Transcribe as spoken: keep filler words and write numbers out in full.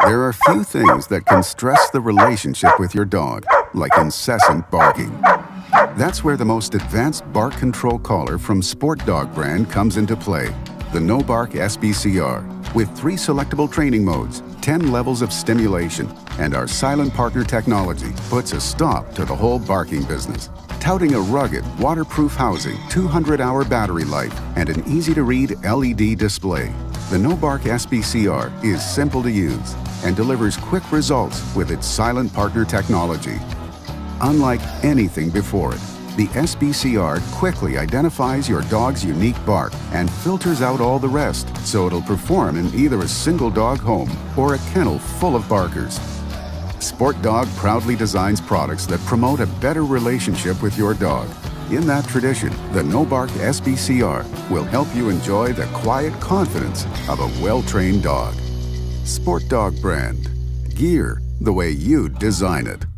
There are few things that can stress the relationship with your dog, like incessant barking. That's where the most advanced bark control collar from SportDOG Brand comes into play, the NoBark S B C R. With three selectable training modes, ten levels of stimulation, and our silent partner technology puts a stop to the whole barking business. Touting a rugged, waterproof housing, two hundred hour battery life, and an easy-to-read L E D display, the NoBark S B C R is simple to use and delivers quick results with its silent partner technology. Unlike anything before it, the S B C R quickly identifies your dog's unique bark and filters out all the rest, so it'll perform in either a single dog home or a kennel full of barkers. SportDOG proudly designs products that promote a better relationship with your dog. In that tradition, the NoBark S B C R will help you enjoy the quiet confidence of a well-trained dog. SportDOG Brand. Gear the way you design it.